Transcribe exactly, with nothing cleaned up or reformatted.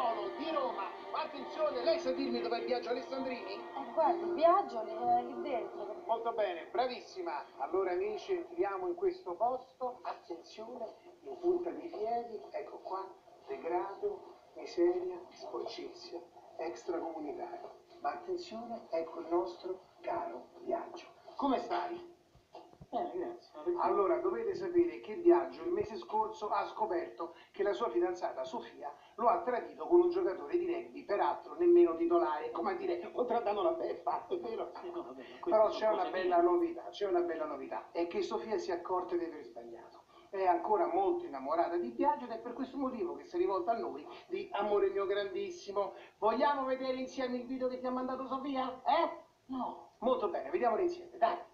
Paolo di Roma. Ma attenzione, lei sa dirmi dov'è il viaggio Alessandrini? Eh, guarda, il viaggio è lì dentro. Molto bene, bravissima. Allora amici, entriamo in questo posto. Attenzione, in punta di piedi, ecco qua, degrado, miseria, sporcizia, extracomunitario. Ma attenzione, ecco il nostro caro viaggio. Come stai? Bene, grazie. Allora, dovete sapere che Viaggio il mese scorso ha scoperto che la sua fidanzata Sofia lo ha tradito con un giocatore di rugby, peraltro nemmeno titolare, come a dire, o trattando la beffa, è vero? Sì, no, vabbè, Però c'è una bella novità, c'è una bella novità, è che Sofia si è accorta di aver sbagliato. È ancora molto innamorata di Viaggio ed è per questo motivo che si è rivolta a noi di amore mio grandissimo. Vogliamo vedere insieme il video che ti ha mandato Sofia? Eh? No. Molto bene, vediamolo insieme, dai.